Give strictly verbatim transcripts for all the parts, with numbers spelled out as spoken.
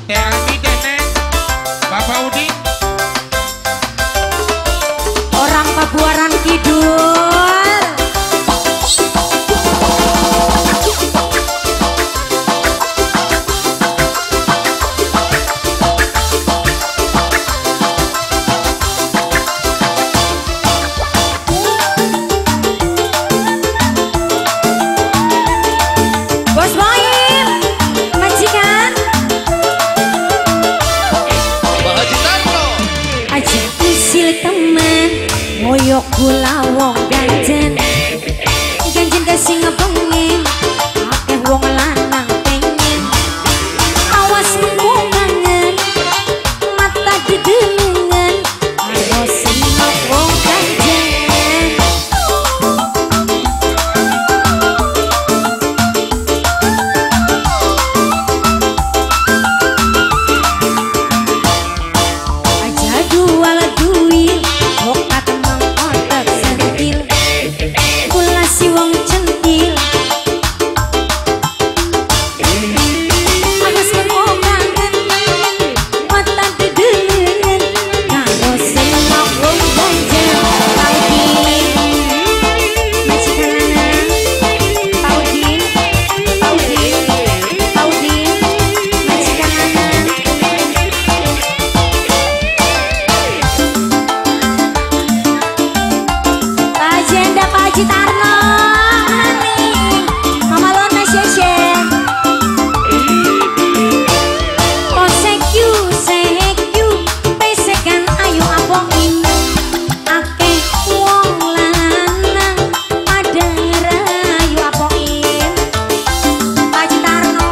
Teh Aldi Dene, Bapak Udin. Orang Pabuaran Kidul. Bos Boim, majikan. Pak Haji Tarno. Aja usil teman, ngoyok gula wong ganjen. Ganjen kasih ngepengen, akeh wong lanang pengen. Awas mengungangan, mata dedengan. Ayo simak wong ganjen. Aja dual duil, boka temang otak sentil. Kula si wong centil. Awas mengungangan, mata dedengan. Karo simak wong ganjen. Paudin, majikan lanang. Paudin, Paudin, Paudin, majikan lanang. Pak Jenda, Pak Haji Tarno, Ani, Mama Lona Syeshe. Oh sekyu, sekyu, pesekan ayu apoin. Akeh wong lanang pada ngerayu apoin. Pak Haji Tarno.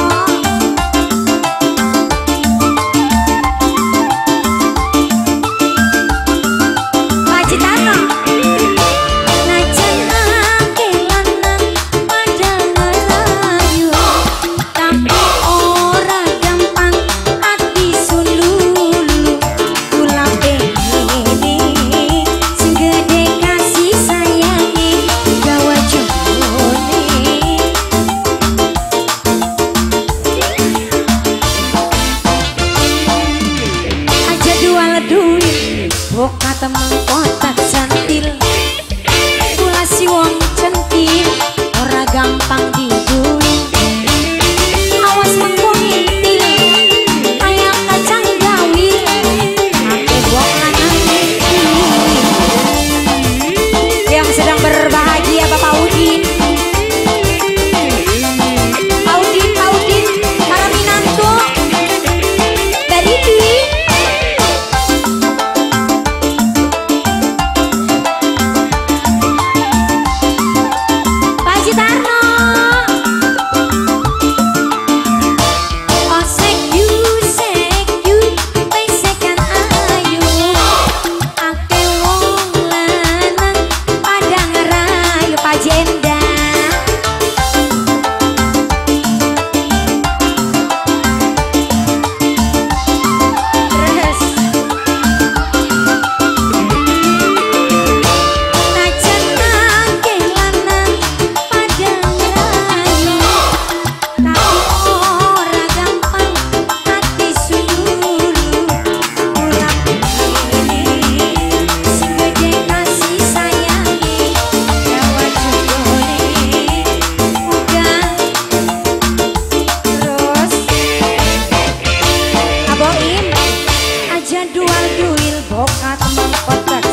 Pak Haji Tarno. Najan akeh lanang pada ngerayu, tapi ora gampang ati sululu. Kula pengen sing gede kasih sayange gawa jone. Aja dual duit, boka temeng kotak santil. Kula si wong centil, ora gampang dibui. Awas mengkuntil, kayak kacang gawil. Akeh wong lanang ngeduwi. Yang sedang berbahagia Bapak Udin. Pak Udin, Pak Udin, para minantu dari Dwi. Pak Haji Tarno. Oh sekyu, sekyu, pesekan ayu. Akeh wong lanang pada ngerayu. Pak Jenda. Terus najan akeh lanang pada ngerayu, tapi ora gampang ati sululu. Kula pengen sing gede kasih sayange gawa jone. Udah terus aboim aja dual duil boka temang kotak